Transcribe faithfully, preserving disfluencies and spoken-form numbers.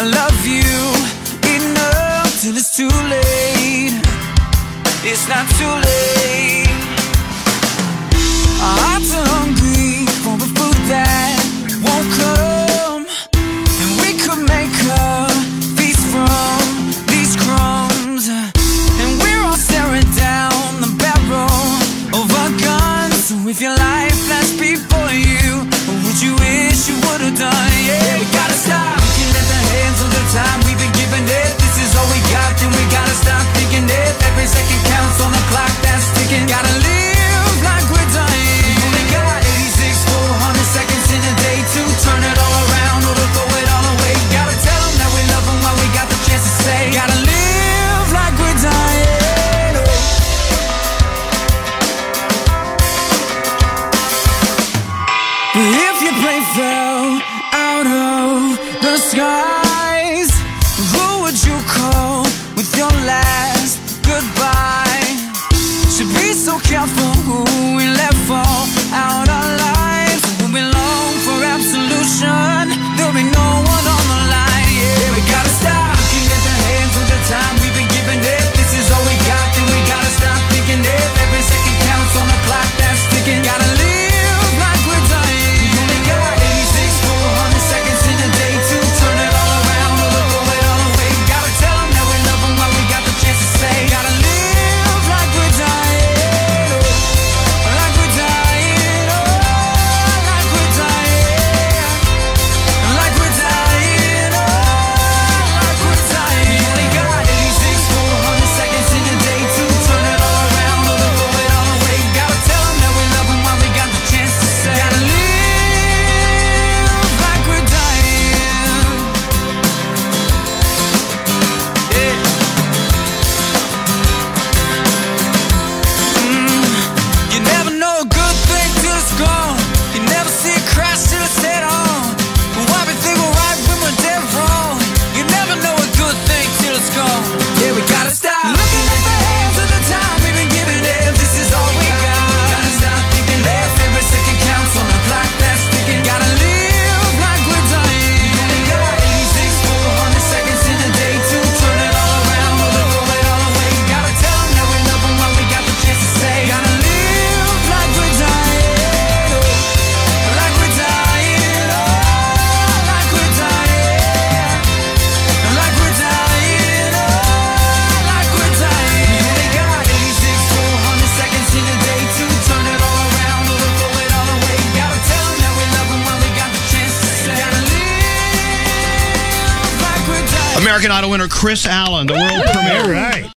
love you enough till it's too late. It's not too late. Our hearts are hungry for the food that won't come, and we could make a feast from these crumbs. And we're all staring down the barrel of a gun. So if your life flashed before you, what would you wish you would have done? Yeah, we gotta stop looking at the hands of the time we've been giving it. This is all we got, then we gotta stop thinking it. Every second counts on the clock that's ticking. Gotta live like we're dying. We only got eighty-six full hundred seconds in a day to turn it all around or to throw it all away. Gotta tell them that we love them while we got the chance to say. Gotta live like we're dying. But if your plane fell out of the skies, who would you call with your last goodbye? Should be so careful who we let fall out our lives. We'll be long for absolution. There'll be no one on the line. Yeah, we gotta stop looking at the hands of the time we've been giving it. This is all we got, then we gotta stop thinking it. Every second counts on the clock that's ticking. Gotta live like we're dying. We only got eighty-six full hundred seconds in a day to turn it all around or to throw it all away. Gotta tell them that we love them while we got the chance to say. Gotta live like we're dying, oh, like we're dying, oh, like we're dying, like we're dying, oh, like we're dying. We only got eighty-six full hundred seconds in a day to turn it all around or to throw it all away. Gotta tell them that we love them while we got the chance to say. Gotta live like we're dying. Yeah. You never know a good thing till it's gone. You never see it crash till it's head on. But why we think we're right when we're dead wrong? You never know a good thing till it's gone. Yeah, we gotta stop looking at the hands of the time we've been giving it. This is all we got. Gotta stop thinking left. Every second counts on the clock that's ticking. Gotta live like we're dying. We only got eighty-six full hundred seconds in a day to turn it all around or to throw it all away. Gotta tell them that we love them while we got the chance to say. Gotta live like we're dying, oh, like we're dying, oh, like we're dying, like we're dying, oh, like we're dying. We only got eighty-six full hundred seconds in a day to turn it all around or to throw it all away. Gotta tell them that we love them while we got the chance to say. Gotta live like we're dying. American Idol winner Chris Allen, the world premiere. All right.